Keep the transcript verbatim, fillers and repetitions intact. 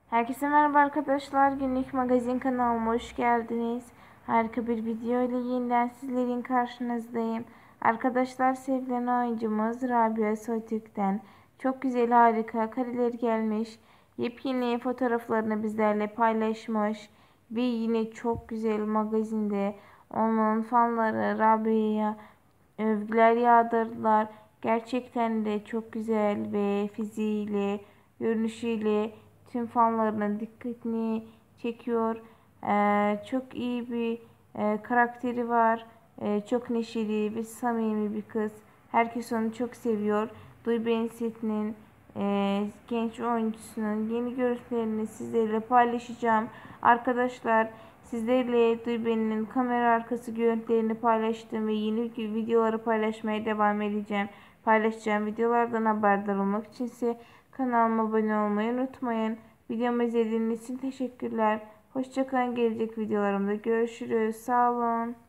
Herkese merhaba arkadaşlar. Günlük magazin kanalıma hoş geldiniz. Harika bir video ile yeniden sizlerin karşınızdayım. Arkadaşlar, sevilen oyuncumuz Rabia Soytürk'ten çok güzel, harika kareler gelmiş. Yepyeni fotoğraflarını bizlerle paylaşmış. Ve yine çok güzel magazinde onun fanları Rabia'ya övgüler yağdırdılar. Gerçekten de çok güzel ve fiziğiyle, görünüşüyle tüm fanlarının dikkatini çekiyor. Ee, çok iyi bir e, karakteri var. Ee, çok neşeli ve samimi bir kız. Herkes onu çok seviyor. Duygu Enset'in e, genç oyuncusunun yeni görüntülerini sizlerle paylaşacağım. Arkadaşlar, sizlerle Duygu'nun kamera arkası görüntülerini paylaştım ve yeni videoları paylaşmaya devam edeceğim. Paylaşacağım videolardan haberdar olmak için ise kanalıma abone olmayı unutmayın. Videomu izlediğiniz için teşekkürler. Hoşçakalın. Gelecek videolarımda görüşürüz. Sağ olun.